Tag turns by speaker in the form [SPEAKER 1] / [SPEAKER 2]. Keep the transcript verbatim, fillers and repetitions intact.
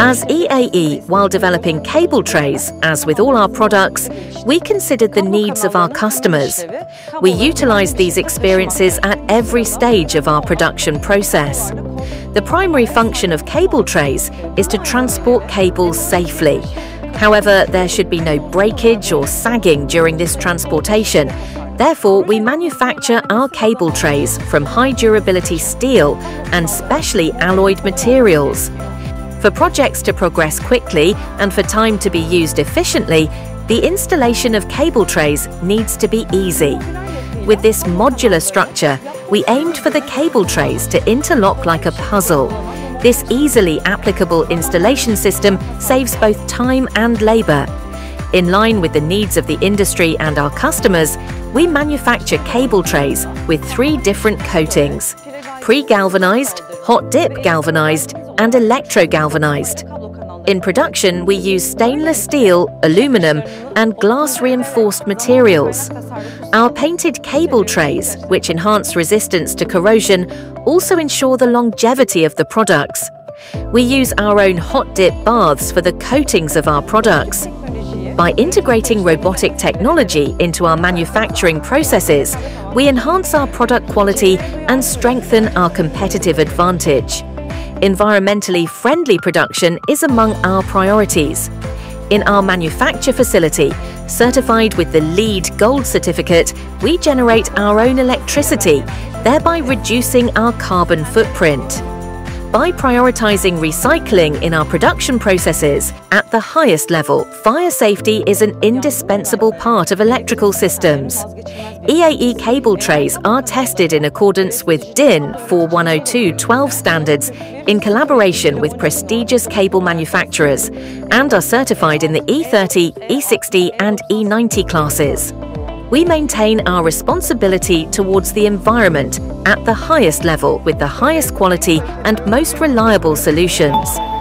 [SPEAKER 1] As E A E, while developing cable trays, as with all our products, we considered the needs of our customers. We utilized these experiences at every stage of our production process. The primary function of cable trays is to transport cables safely. However, there should be no breakage or sagging during this transportation. Therefore, we manufacture our cable trays from high durability steel and specially alloyed materials. For projects to progress quickly and for time to be used efficiently, the installation of cable trays needs to be easy. With this modular structure, we aimed for the cable trays to interlock like a puzzle. This easily applicable installation system saves both time and labor. In line with the needs of the industry and our customers, we manufacture cable trays with three different coatings: pre-galvanized, hot dip galvanized, and electro-galvanized. In production, we use stainless steel, aluminum, and glass-reinforced materials. Our painted cable trays, which enhance resistance to corrosion, also ensure the longevity of the products. We use our own hot dip baths for the coatings of our products. By integrating robotic technology into our manufacturing processes, we enhance our product quality and strengthen our competitive advantage. Environmentally friendly production is among our priorities. In our manufacture facility, certified with the LEED Gold certificate, we generate our own electricity, thereby reducing our carbon footprint. By prioritizing recycling in our production processes at the highest level, fire safety is an indispensable part of electrical systems. E A E cable trays are tested in accordance with D I N four one oh two twelve standards in collaboration with prestigious cable manufacturers and are certified in the E thirty, E sixty and E ninety classes. We maintain our responsibility towards the environment at the highest level with the highest quality and most reliable solutions.